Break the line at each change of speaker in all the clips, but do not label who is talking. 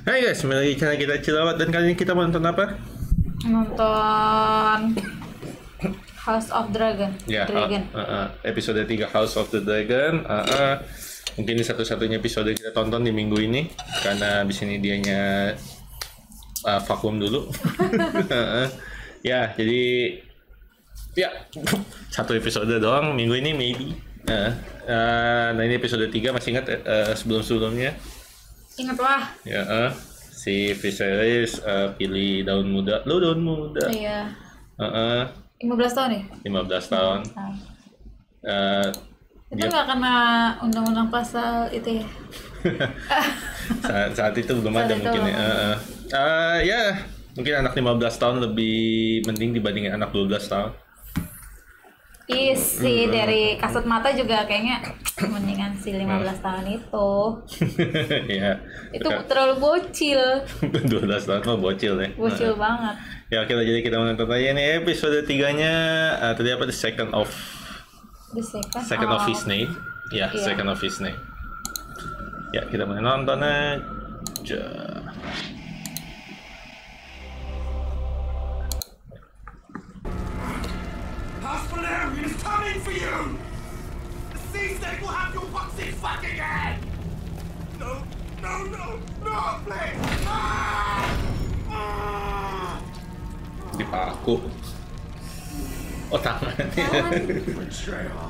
Hai guys, kembali lagi channel kita Cilawat dan kali ini kita mau nonton apa?
Nonton House of Dragon.
Ya, episode 3 House of the Dragon. Mungkin ini satu-satunya episode kita tonton di minggu ini karena abis ini dianya vakum dulu. Ya, jadi ya satu episode doang minggu ini maybe. Nah ini episode 3 masih ingat sebelum-sebelumnya?
Ingat lah.
Ya, si Viserys pilih daun muda. Lu daun muda.
Iya. 15 tahun ya?
15 tahun.
Itu nggak kena undang-undang pasal itu ya?
saat itu belum ada mungkin ya. Ya, mungkin anak 15 tahun lebih penting dibandingin anak 12 tahun.
Isi dari kasut mata juga kayaknya mendingan si 15 tahun itu.
Ya.
Itu terlalu bocil.
12 tahun mah bocil ya.
Bocil banget.
Ya, jadi kita menonton aja nih episode 3-nya tadi apa, the second of his name. Ya,
Iya.
second of his name. Ya, kita mau nonton aja.
Valerian is coming for you! The sea snake will have your boxing fucking head! No, please!
Dipaku. Oh, tangannya.
Betrayal.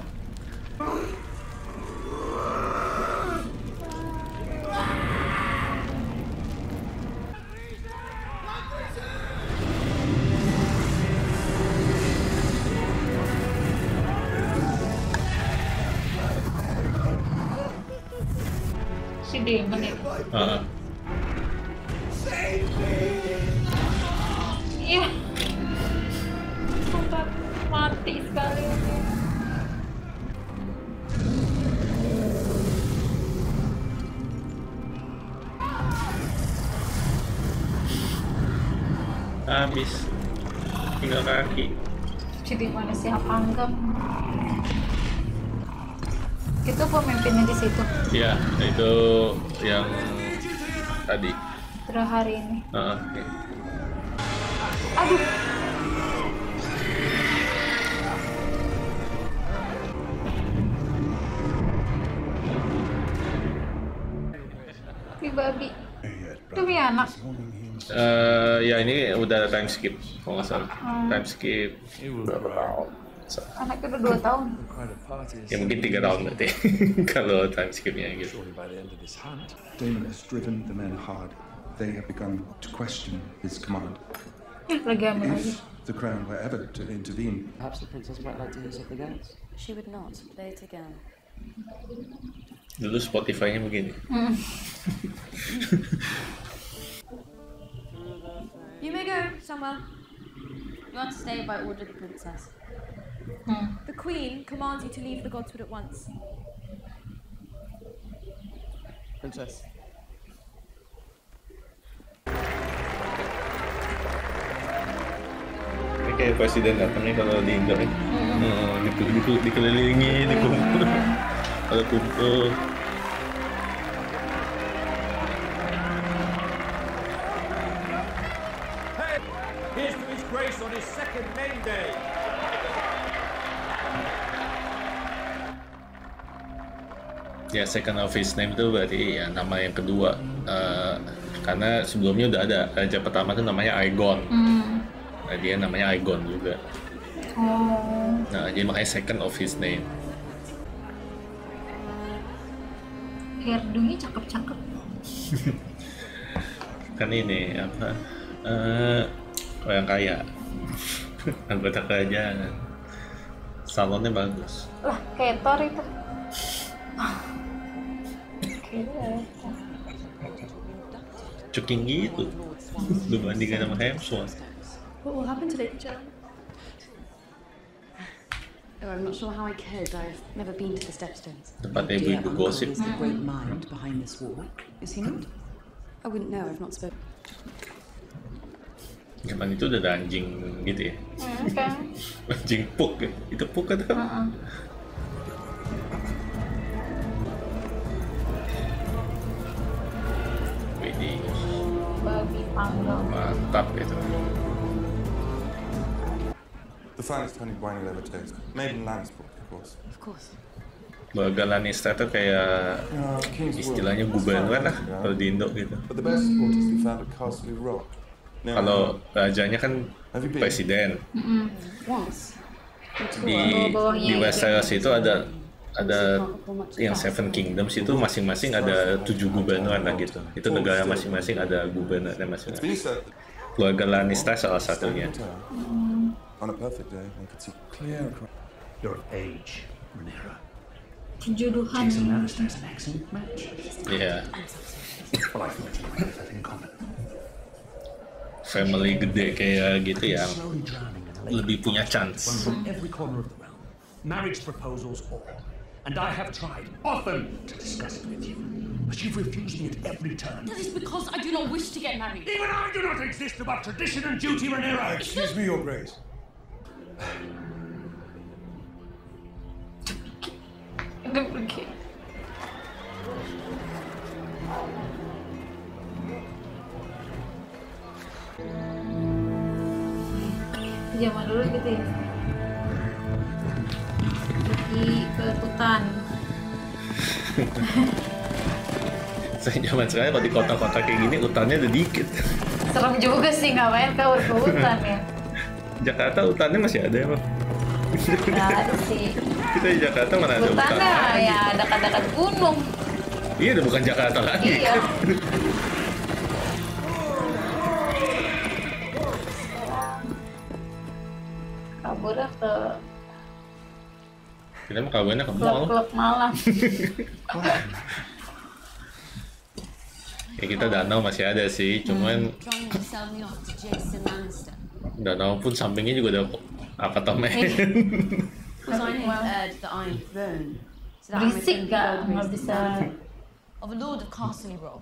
Si Demon ya?
Save me!
Iya. Sumpah mati sekali.
Habis. Tinggal kaki.
Jadi manusia panggang. Itu pemimpinnya di situ.
Ya, itu yang tadi.
Terakhir hari ini.
Oke.
Aduh. Si babi. Demi anak.
Ya ini udah time skip kalau nggak salah. Time skip berapa tahun?
Anaknya udah 2 tahun.
Ya mungkin 3 tahun berarti kalau time skipnya gitu.
Damon has driven the men hard. They have begun to question his command.
Lagi ambil lagi.
If the crown were ever to intervene,
Perhaps the princess might like to hear something else.
She would not play it again.
Dulu Spotify-nya begini.
You may go somewhere. You want to stay by order of the princess. The queen commands you to leave the Godswood at once.
Princess.
Ini kayak presiden datangnya kalau di Indo ya. Dikelilingi, dikumpul. Ada kumpul.
Hey! Here's to his grace on his second name day!
Ya, second of his name itu berarti ya nama yang kedua. Karena sebelumnya udah ada raja pertama tuh namanya Aegon. Nah, dia namanya Aegon juga.
Oh.
Nah, jadi makanya second of his name.
Hairdo-nya cakep-cakep.
Kan ini apa? Orang kaya. Anggota kerajaan. Salonnya bagus.
Lah, kayak Thor itu. Kayak
Cuking gitu. Dibandingkan sama Hemsworth.
What will happen to Lady Joan?
Oh, I'm not sure how I could. I've never been to the Stepstones.
Tempatnya ibu-ibu gosip.
Is the great mind behind this war, is he not?
I wouldn't know. I've not spoken.
Zaman itu udah ada anjing gitu ya.
kan?
Anjing puk ya. Itu puk atau apa? Widih.
bangga.
Mantap gitu.
The finest honey wine you'll ever taste. Made in Lannisport, of course.
Of course.
Keluarga Lannister tuh kayak istilahnya gubernur lah kalau di Indo gitu.
But the best supporters we found at Castle Rock. Now,
Kalau rajanya kan presiden.
Once.
Di Westeros itu ada yang Seven Kingdoms itu masing-masing ada 7 gubernur lah gitu. Itu negara masing-masing ada gubernurnya
it's
masing-masing.
been said that
Keluarga Lannister salah satunya.
on a perfect day, one could see clear across.
You're of age, Rhaenyra.
Kejuduhan.
Jason Lannister's an excellent match.
Iya.
Well, I thought you might have that in common.
Family gede kayak gitu yang
Slowly drowning in a lake
lebih punya chance.
from every corner of the realm. Marriage proposals all. And I have tried often to discuss it with you. But you've refused me at every turn.
That is because I do not wish to get married.
Even I do not exist above tradition and duty, Rhaenyra.
Excuse me, Your Grace.
Udah pergi. Zaman dulu gitu ya. Pergi ke hutan.
Saya zaman sekarang kalau di kota-kota kayak gini hutannya udah dikit.
Serem juga sih ngapain ke hutan ya.
Jakarta hutannya masih ada emang.
Nggak ada sih.
Kita di Jakarta mana ada hutan?
Hutannya ya dekat-dekat gunung.
Iya, udah bukan Jakarta lagi.
Iya. Kaburnya ke
Kita mah kawinnya ke mall.
klub-klub malam.
Ya kita danau masih ada sih, cuman
Trying to sell me off to Jason Lannister.
danau pun sampingnya juga ada apartemen.
Because I inhered the Iron Throne. So that I'm
Berisik
attending
gak?
Goldberry's
Nggak bisa.
of a Lord of Castle Rock.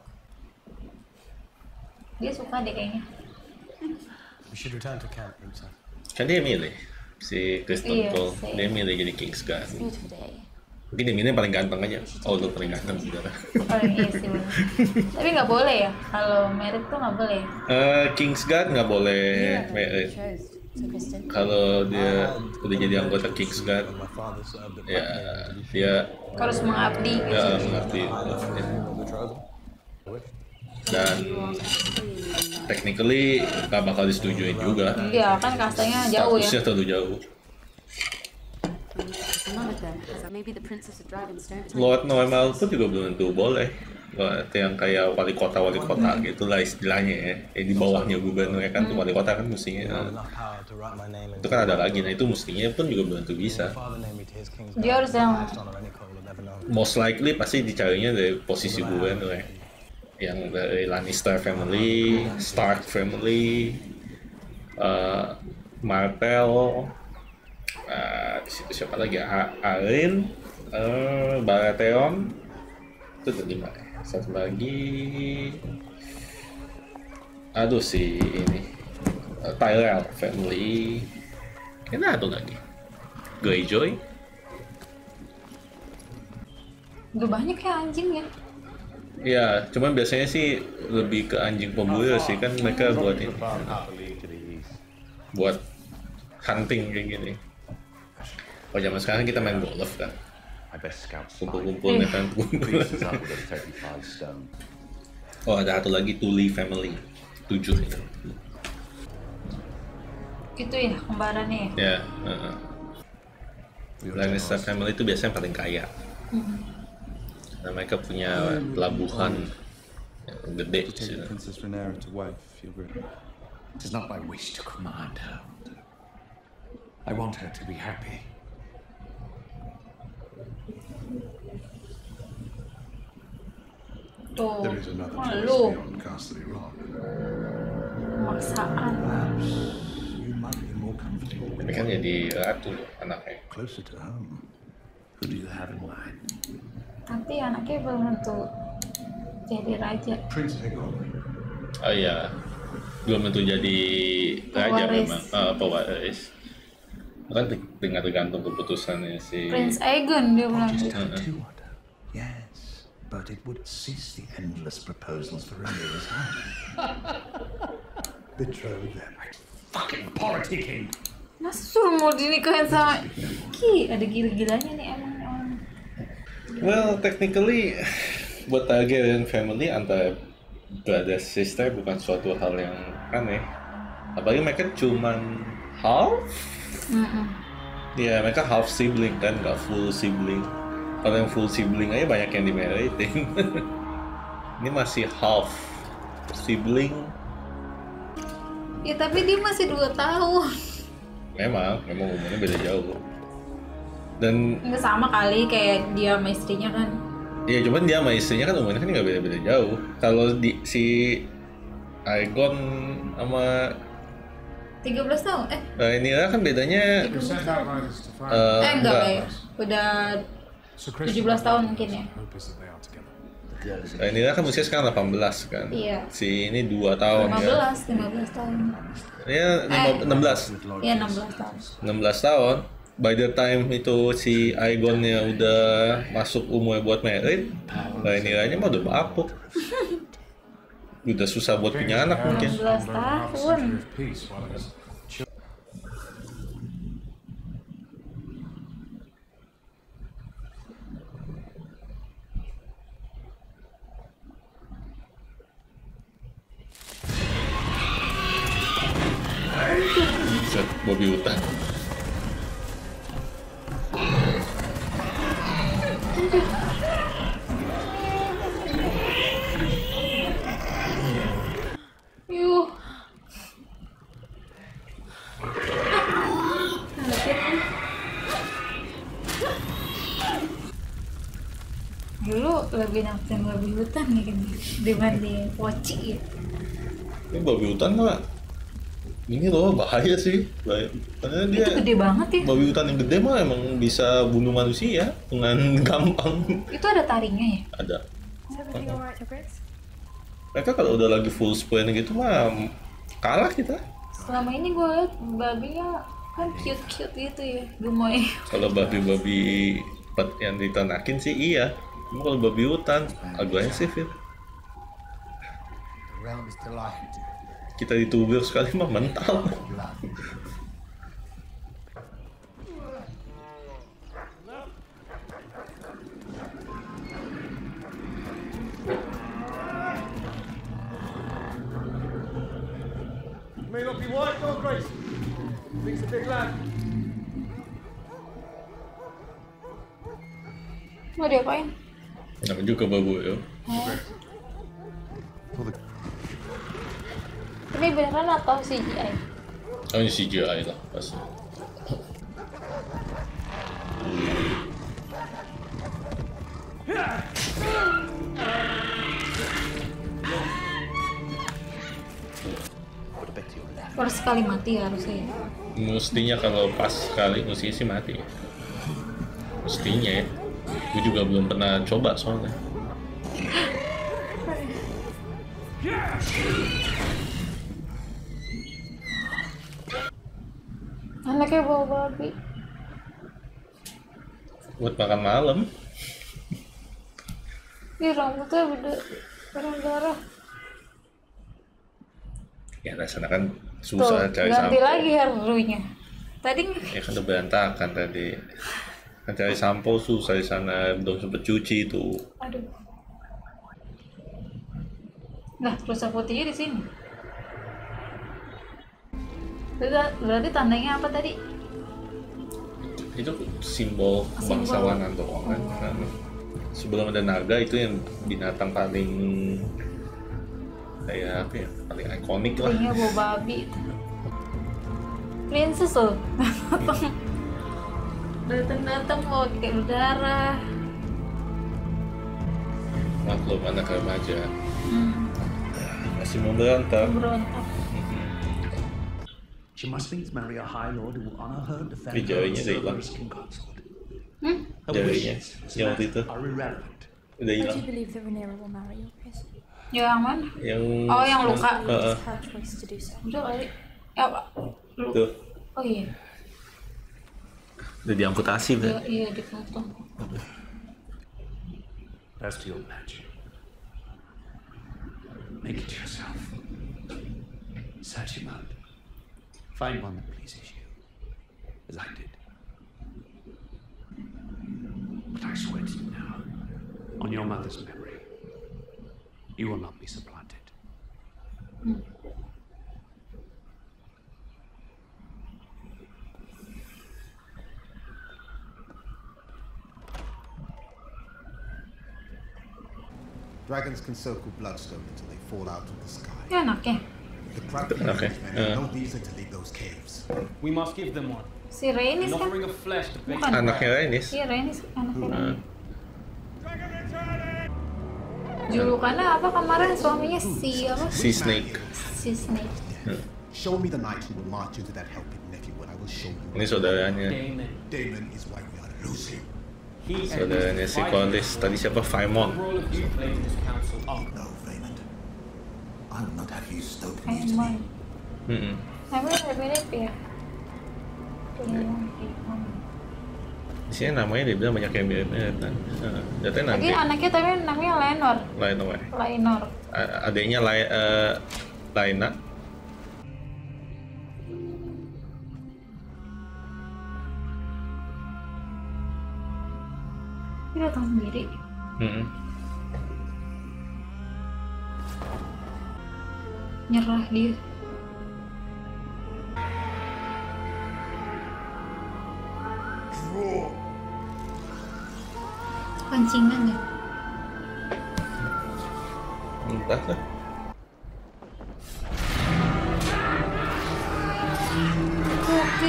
Dia suka deh kayaknya.
We should return to camp, Princess.
Kan dia milih si Kristen
Iya,
Cole,
sih.
dia milih jadi Kingsguard.
Beautiful day.
Mungkin dia milih yang paling ganteng aja. Oh, lu paling ganteng saudara.
Oh iya sih bener. Tapi nggak boleh ya, kalau merit tuh nggak boleh.
Kingsguard nggak boleh married.
Chose. So Kristen.
Kalau dia udah jadi anggota Kingsguard,
My father served at
ya dia
Harus mengabdi gitu.
nggak mengerti. Dan technically nggak bakal disetujuin juga.
Iya kan kastanya jauh ya.
Statusnya terlalu jauh.
None of them. Maybe the Princess of Dragonstone.
Lord normal pun juga belum tentu boleh. Kalau yang kayak wali kota gitulah istilahnya ya. Di bawahnya gubernur ya kan, tuh wali kota kan mestinya.
enough power to write my name in.
Itu kan ada lagi, nah itu mestinya pun juga belum tentu bisa.
Father named me to his king's
Dia harus yang
honor any call I've ever known.
Most likely pasti dicarinya dari posisi gubernur ya. Yang dari Lannister family, Stark family, Martell, di situ siapa lagi? Arryn, Baratheon, itu udah 5 ya. Satu lagi, aduh si ini Tyrell family, kayaknya ada lagi Greyjoy.
udah banyak ya anjing ya.
Ya, cuman biasanya sih lebih ke anjing pemburu sih kan mereka buat ini, buat hunting kayak gini. Oh zaman sekarang kita main golf kan,
I best scout
kumpul-kumpul ya kan, kumpul.
pieces up with a 35 stone.
Oh ada satu lagi Tully family, 7 itu.
Gitu ya kembarannya ya.
Ya, Lannister family itu biasanya paling kaya. Nah, mereka punya pelabuhan yang gede
To
di
take
sini.
Princess Rhaenyra to wife, Your Grace.
It is not my wish to command her. I want her to be happy.
Tuh.
There is another choice
Malu.
beyond Castle Rock.
Maksaan.
Perhaps you might be more comfortable with
Tapi kan jadi ratu anaknya.
closer to home. Who do you have in mind?
Nanti anaknya belum tentu jadi raja.
Prince Aegon.
Oh iya, belum tentu jadi raja
Pewaris.
memang, pewaris. Kan tinggal tergantung keputusannya si.
Prince Aegon dia bilang
Just
gitu.
have two order. Yes, but it would cease the endless proposals for Rhaenyra's hand.
betrothed them. Fucking politicking.
Masa suruh mau dinikahin sama Ki? Ada gila-gilanya nih emang orang.
Well, technically buat Targaryen family antara brother sister bukan suatu hal yang aneh. Apalagi mereka cuman half. Ya, mereka half sibling kan, nggak full sibling. Kalau yang full sibling aja banyak yang dimeritin. Ini masih half sibling.
Ya tapi dia masih 2 tahun.
Memang umurnya beda jauh. Dan
Nggak sama kali kayak dia sama istrinya kan.
ya cuman dia sama istrinya kan umurnya kan nggak beda-beda jauh. Kalau si Aegon sama
13 tahun?
ini kan bedanya
Enggak ya. Udah 17 tahun mungkin ya.
Ini kan usia sekarang 18 kan.
Iya.
Si ini 2 tahun
15 tahun.
Ya 16.
Iya 16 tahun.
16 tahun. By the time itu si Aegonnya udah masuk umur buat married, ini aja mah udah bapuk. Udah susah buat punya anak mungkin.
16 tahun.
Set babi hutan.
Yuh. Dulu lebih nafsu babi hutan nih kan dibanding poci ya.
Ini babi hutan mah ini loh bahaya sih. Karena dia
Itu gede banget ya.
babi hutan yang gede mah emang bisa bunuh manusia dengan gampang.
Itu ada taringnya ya?
Ada. Mereka kalau udah lagi full sprint gitu mah kalah kita.
Selama ini gue liat babinya kan cute-cute gitu ya, gemoy.
Kalau babi-babi yang diternakin sih iya. Cuma kalau babi hutan agresif ya. Kita ditubur sekali mah mental.
May not be white nor Grace. He's a big lad.
Mau diapain?
Nama juga babu ya.
Ini beneran atau CGI?
Oh ini CGI lah pasti.
Baru sekali mati harusnya ya.
Mestinya kalau pas sekali mestinya sih mati. Mestinya ya. Gue juga belum pernah coba soalnya.
Anaknya bawa babi.
Buat makan malam.
Ih rambutnya berdarah.
Ya rasanya kan susah
Tuh,
cari
ganti
sampo.
lagi harunya. Tadi
Ya kan udah berantakan tadi. Kan cari sampo susah di sana, belum sempet cuci itu.
aduh. Nah, rusa putihnya di sini. Berarti tandanya apa tadi?
Itu simbol kebangsawanan doang kan. Nah, sebelum ada naga itu yang binatang paling kayak apa ya, paling ikonik lah.
Kayaknya bawa babi. Princess loh. Datang mau kayak berdarah.
Maklum anak remaja. Masih mau berontak.
She must needs marry a high lord who will honor her, defend
Tapi
her,
jarinya
and
udah
serve her
hilang.
as king consort. Her
Jarinya
wishes as
yang waktu
man
itu
are irrelevant.
udah
I
hilang.
do believe that Rhaenyra will marry your prince.
Yang mana?
Yang
Oh, yang luka.
It's her choice to do so.
Udah kali. Ya, Pak.
Tuh,
Oh iya.
udah diamputasi
Iya,
kan.
iya dipotong.
As to your match, make it yourself. Search him out. Find one that pleases you, as I did. But I swear to you now, on your mother's memory, you will not be supplanted.
Dragons can circle Bloodstone until they fall out of the sky.
Enak ya.
The Crafty
Okay.
have no reason to leave those caves.
We must give them one.
Si Rhaenys
An
kan?
offering of flesh to beg.
Bukan.
Anaknya Rhaenys.
Iya Rhaenys, anaknya Rhaenys. Julukannya apa kemarin suaminya si apa?
Si Snake.
Si Snake.
Show me the knight who will march into that helping nephew, and I will show you.
Ini saudaranya.
Damon is why we are losing.
Saudaranya si Corlys. Tadi siapa? Faemon.
Oh no, Raymond. I will not have you stoken used to me.
Namanya mirip ya.
Di sini namanya dia bilang banyak yang mirip-mirip kan. Jatuhnya
Lagi
nanti.
anaknya tapi namanya Laenor.
Laenor. Adanya Laena.
Dia datang sendiri. Nyerah dia. Pancingan ya?
Entah lah.
Oke.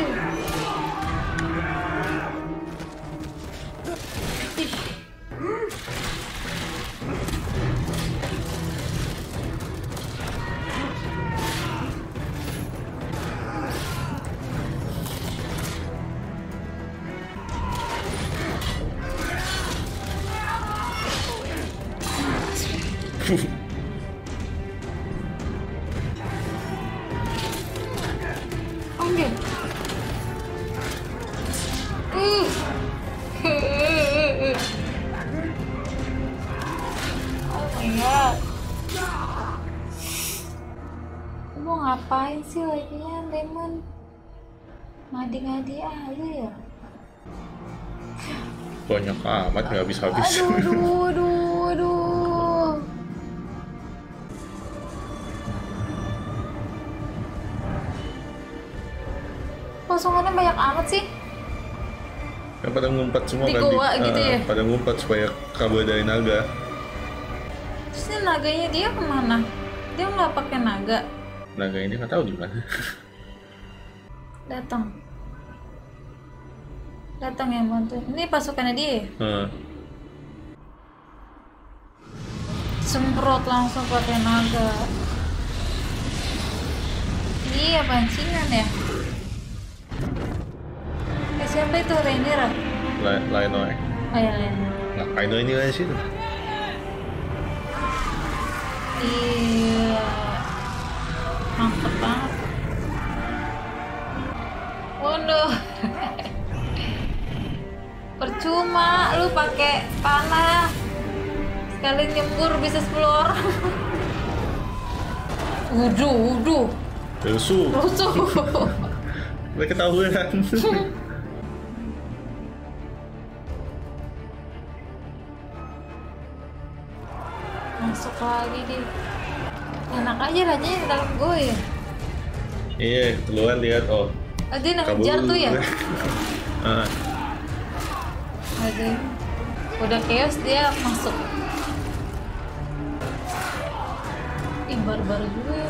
Oke. Oh my god. Mau ngapain sih lagian Demon? Ngadi-ngadi aja ya.
Banyak amat nggak habis-habis.
Aduh. Pasukannya banyak amat sih.
Kan pada ngumpet semua
Di
kan
goa gitu ya?
pada ngumpet supaya kabur dari naga.
Terus ini naganya dia kemana? Dia nggak pakai naga.
Naga ini nggak tahu di mana.
Datang yang bantu. Ini pasukannya dia ya? Semprot langsung pakai naga. Iya pancingan ya. Siapa itu Rhaenyra?
Laenor.
Oh ya Laenor.
Ngapain ini di situ?
Iya. Mantep banget. Oh no. Percuma lu pakai panah. Sekali nyembur bisa 10 orang. Wuduh.
Rusuh. Udah ketahuan.
Masuk lagi dia. Enak aja rajanya di dalam gue ya.
Iya, keluar lihat
Dia ngejar tuh ya. Ada. Udah chaos dia masuk. Ih barbar juga ya.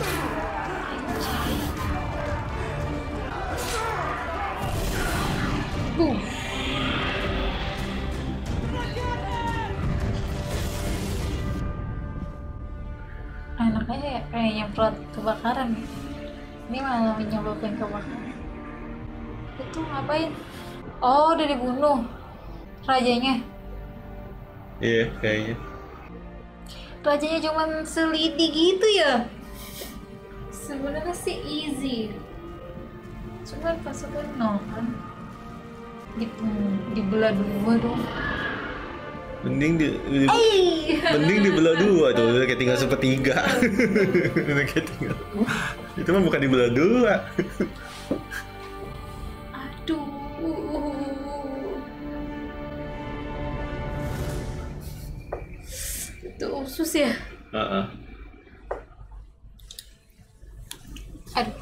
Anaknya kayak nyemprot kebakaran. Ini malah menyebabkan kebakaran. Itu ngapain? Oh, udah dibunuh rajanya.
Iya, kayaknya.
Rajanya cuma selidi gitu ya. Sebenarnya sih easy. Cuman pasukan no kan. Dibelah dua dong.
Mending dibelah dua tuh, udah kayak tinggal sepertiga. Udah kayak tinggal. Itu mah bukan dibelah dua.
Aduh. Itu usus ya? Aduh.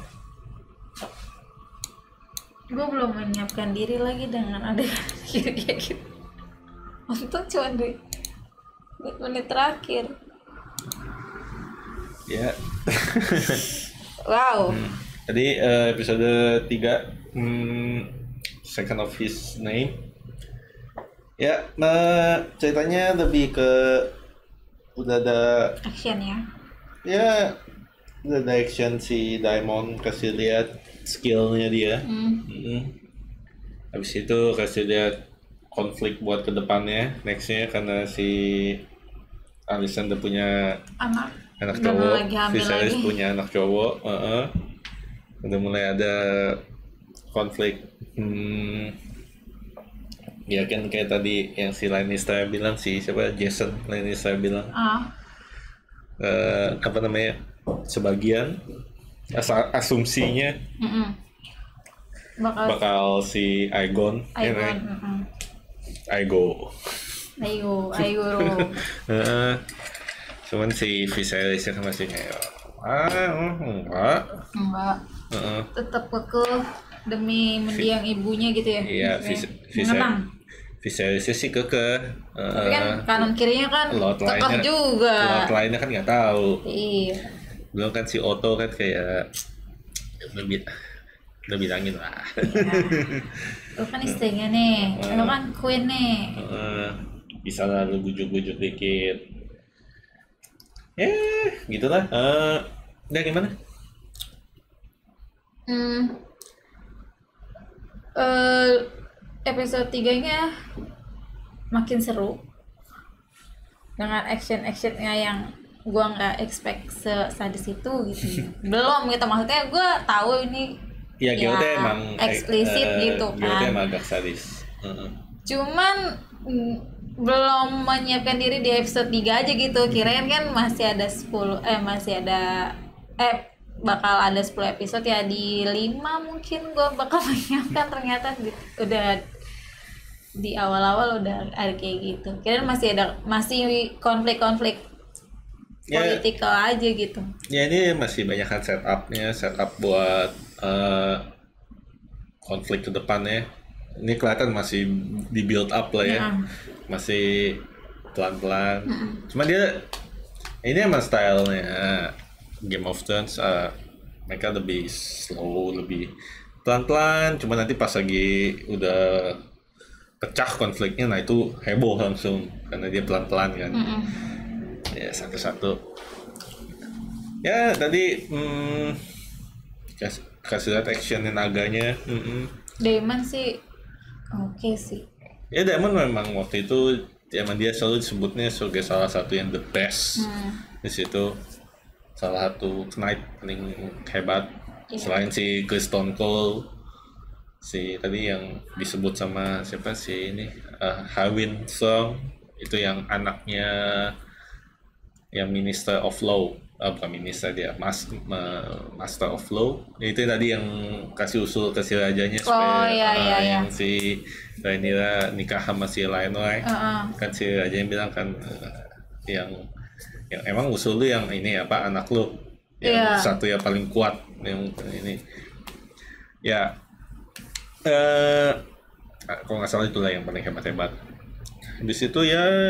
Gue belum menyiapkan diri lagi dengan adegan kayak gitu. Untung cuma di menit terakhir.
Ya.
Wow.
Tadi episode 3 Second of His Name. Ya, ceritanya lebih ke udah ada
action ya.
Ya, udah ada action si Diamond, kasih lihat skillnya dia. Habis itu kasih lihat konflik buat kedepannya, nextnya karena si Alicent udah punya anak cowok, Viserys punya anak cowok, udah mulai ada konflik. Ya kan kayak tadi yang si Lannister bilang, si siapa Jason Lannister bilang, apa namanya, sebagian asumsinya bakal si Aegon. Aego. Cuman si Viserys kan masih kayak
enggak. Tetap kekeh demi mendiang ibunya gitu ya.
Iya, Viserys sih kekeh.
Tapi kan kanan kirinya kan kekeh juga.
Lot lainnya kan nggak tahu.
Iya.
Belum kan si Otto kan kayak udah bilangin lah.
Lu kan istrinya nih, lu kan queen nih.
Bisa lah lu bujuk-bujuk dikit. Gitulah. Udah gimana?
Episode 3-nya makin seru dengan action-actionnya yang gua nggak expect sesadis itu gitu. Belum gitu, maksudnya gua tahu ini
ya emang
eksplisit gitu kan.
GOT emang agak sadis.
Cuman belum menyiapkan diri di episode 3 aja gitu. Kirain kan masih ada bakal ada 10 episode ya, di 5 mungkin gue bakal menyiapkan, ternyata udah di awal-awal udah ada kayak gitu. Kirain masih konflik-konflik politikal aja gitu. Ya
ini masih banyak kan setup buat konflik ke depannya. Ini kelihatan masih di build up lah ya. Masih pelan-pelan. Cuma dia ini emang stylenya Game of Thrones, mereka lebih slow, lebih pelan-pelan. Cuma nanti pas lagi udah pecah konfliknya, nah itu heboh langsung karena dia pelan-pelan kan. Ya satu-satu. Ya tadi kasih lihat actionnya naganya.
Daemon sih oke sih.
Ya Daemon memang waktu itu emang dia selalu disebutnya sebagai salah satu yang the best. Di situ salah satu knight paling hebat. Selain si Stone Cold, si tadi yang disebut sama siapa sih ini, Harwin Song, itu yang anaknya yang Minister of Law, bukan minister, dia Master of Law. Itu tadi yang kasih usul ke si rajanya supaya yang si Rhaenyra nikah sama si Laenor. Kan si rajanya bilang kan yang emang usul lu yang ini apa, anak lu yang satu yang paling kuat yang ini ya, kalau nggak salah itulah yang paling hebat. Habis itu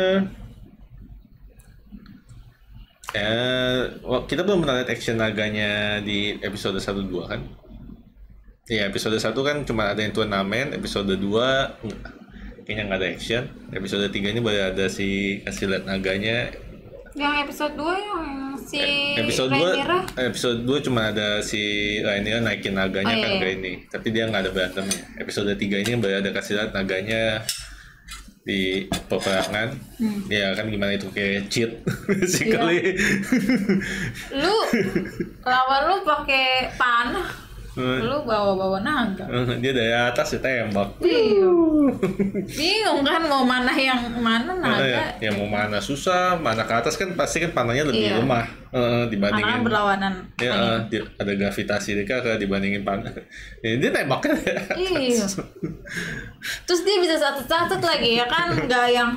kita belum pernah lihat action naganya di episode 1-2 kan. Ya episode 1 kan cuma ada yang turnamen, episode 2 kayaknya nggak ada action. Episode 3 ini baru ada si kasih lihat naganya.
Yang episode 2 yang si
episode 2 cuma ada si Rhaenyra naikin naganya ke ini. Tapi dia nggak ada berantemnya. Episode 3 ini baru ada kasih lihat naganya di peperangan. Ya kan gimana itu kayak cheat basically.
Lu lawan lu pakai panah. Lu bawa naga.
Dia dari atas ditembak.
Bingung kan mau mana yang mana naga.
Yang mau mana susah, mana ke atas kan pasti kan panahnya lebih lemah dibandingin.
Karena berlawanan.
Ya, ada gravitasi dia dibandingin panah. Dia tembaknya.
Iya. Terus dia bisa satu-satu lagi ya kan, nggak yang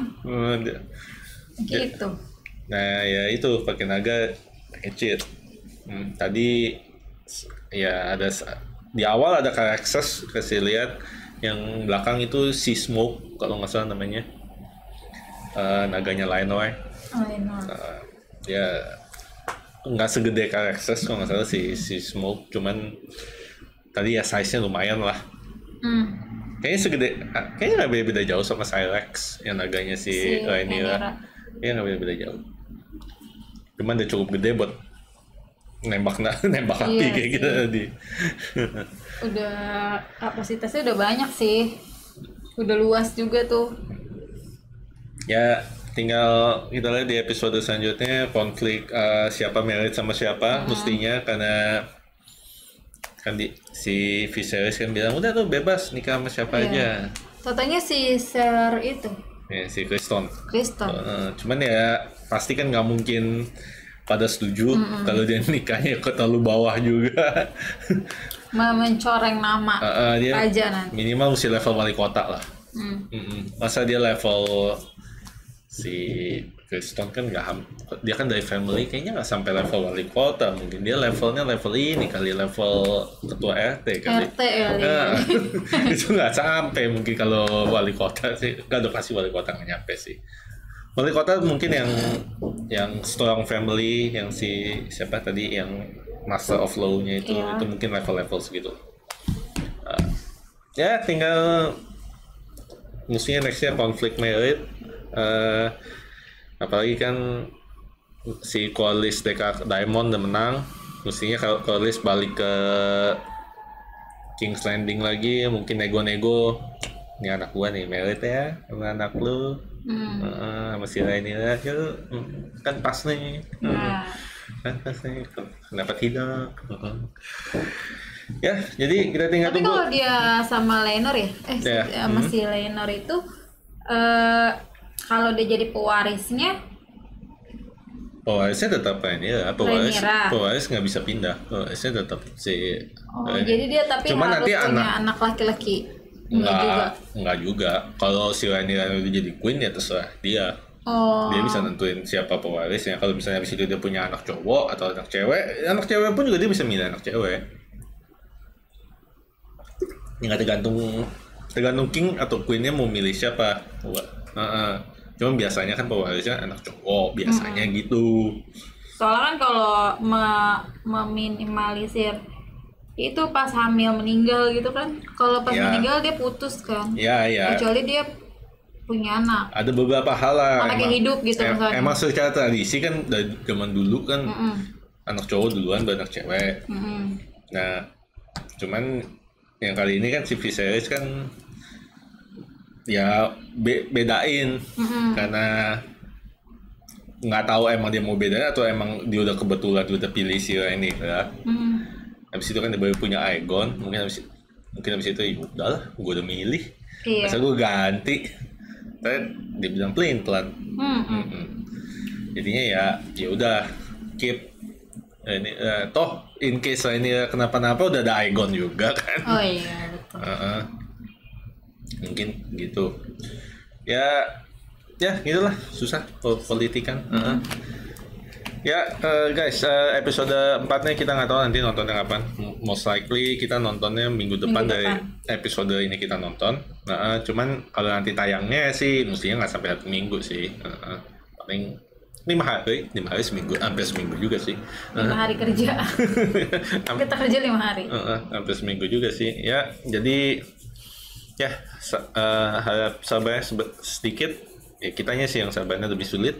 gitu.
Nah ya itu pakai naga cheat. Tadi ya ada di awal ada Caraxes, kasih lihat yang belakang itu si Smoke kalau nggak salah namanya, naganya Lionel. Ya nggak segede Caraxes kalau nggak salah si Smoke, cuman tadi ya size-nya lumayan lah. Kayaknya nggak beda jauh sama Syrax yang naganya si Rhaenyra. Ya nggak beda jauh. Cuman udah cukup gede buat nembak api kayak gitu tadi.
Udah kapasitasnya udah banyak sih, udah luas juga tuh. Ya
tinggal kita lihat di episode selanjutnya konflik siapa married sama siapa mestinya, karena kan si Viserys kan bilang udah tuh bebas nikah sama siapa aja.
Totalnya si Ser itu.
Ya, si Criston. Cuman ya pasti kan nggak mungkin pada setuju kalau dia nikahnya ke terlalu bawah juga.
Mencoreng nama raja nanti.
Minimal mesti level wali kota lah. Masa dia level si Criston kan dia kan dari family kayaknya nggak sampai level wali kota, mungkin dia levelnya level ini kali, level ketua RT kali. Itu nggak sampai mungkin kalau wali kota sih, nggak ada pasti wali kota nggak nyampe sih. Wali kota mungkin yang strong family, yang si siapa tadi yang master of law-nya itu mungkin level segitu. Ya tinggal musuhnya nextnya konflik married. Apalagi kan si Corlys Diamond udah menang, mestinya kalau Corlys balik ke King's Landing lagi, mungkin nego-nego, ini anak gua nih married ya sama anak lu, sama si Rhaenyra kan pas nih, kan pas nih dapat hidup. Ya jadi kita tinggal tunggu.
Tapi kalau dia sama Laenor sama si Laenor itu kalau dia jadi pewarisnya
tetap ini ya, pewaris nggak bisa pindah, pewarisnya tetap si.
Jadi dia tapi
cuma
harus
nanti
punya anak laki-laki.
Enggak juga. Kalau si Rhaenyra udah jadi queen ya terserah dia. Dia bisa nentuin siapa pewarisnya. Kalau misalnya habis itu dia punya anak cowok atau anak cewek pun juga dia bisa milih anak cewek. Nggak tergantung king atau queennya mau milih siapa. Cuma biasanya kan pewarisnya anak cowok biasanya gitu.
Soalnya kan kalau meminimalisir itu pas hamil meninggal gitu kan, kalau pas meninggal dia putus kan.
Iya.
Kecuali dia punya anak.
Ada beberapa hal lah.
Anaknya hidup gitu misalnya.
Emang secara tradisi kan dari zaman dulu kan anak cowok duluan baru anak cewek. Nah, cuman yang kali ini kan si Viserys kan ya bedain karena nggak tahu emang dia mau bedain atau emang dia udah kebetulan dia udah pilih si ini ya. Habis itu kan dia baru punya Aegon, mungkin habis itu ya udahlah gue udah milih, masa gue ganti. Tapi dia bilang pelan. Jadinya ya udah keep ini toh in case ini kenapa-napa udah ada Aegon juga kan.
Oh iya betul.
Mungkin gitu ya gitulah, susah politikan. Ya guys, episode 4-nya kita nggak tahu nanti nontonnya kapan. Most likely kita nontonnya minggu depan dari episode ini kita nonton. Cuman kalau nanti tayangnya sih mestinya nggak sampai 1 minggu sih, paling 5 hari seminggu, hampir seminggu juga sih.
5 hari kerja. Kita kerja 5 hari.
Hampir seminggu juga sih. Ya jadi ya harap sabarnya sedikit. Ya kitanya sih yang sabarnya lebih sulit.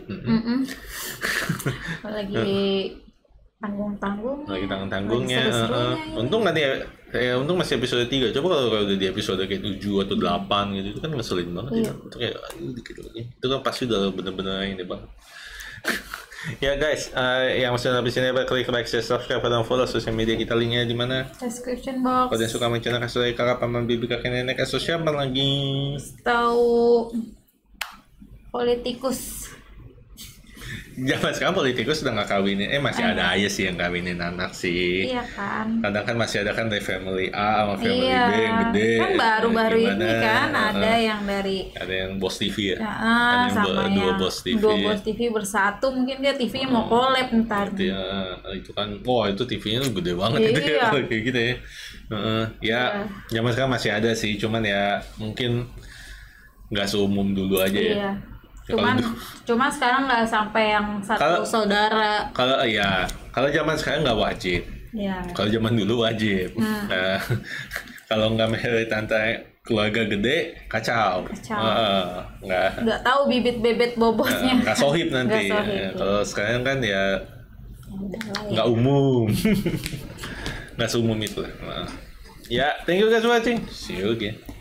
Lagi tanggung-tanggungnya.
Untung nanti untung masih episode 3. Coba kalau udah di episode kayak 7 atau 8 gitu, itu kan ngeselin banget. Itu kayak dikit lagi. Itu kan pasti udah bener-bener ini banget. Ya guys, yang sudah habis ini klik like, share, subscribe, dan follow sosial media kita, linknya di mana?
Description box.
Kalau yang suka main channel kasih kakak, paman, bibi, kakek, nenek, atau siapa lagi?
Tahu politikus.
Zaman sekarang politikus udah nggak kawinin, masih ada aja sih yang kawinin anak sih.
Iya kan.
Kadang kan masih ada kan dari family A sama family B yang gede.
Kan baru-baru ini kan ada yang dari.
Ada yang Boss TV ya.
Ada yang sama
dua Boss TV.
Dua Boss TV bersatu, mungkin dia TV-nya mau collab ntar.
Itu kan, wah itu TV-nya gede banget gitu ya, kayak gitu ya. Ya, zaman sekarang masih ada sih, cuman ya mungkin nggak seumum dulu aja ya.
Iya. Cuma sekarang nggak sampai yang satu saudara.
Kalau zaman sekarang nggak wajib.
Ya.
Kalau zaman dulu wajib. Kalau nggak merit tante keluarga gede kacau. Nggak
tahu bibit-bibit bobotnya.
Nggak sohib nanti. Kalau sekarang kan ya nggak umum. Nggak seumum itu lah. Ya, thank you guys for watching. See you again.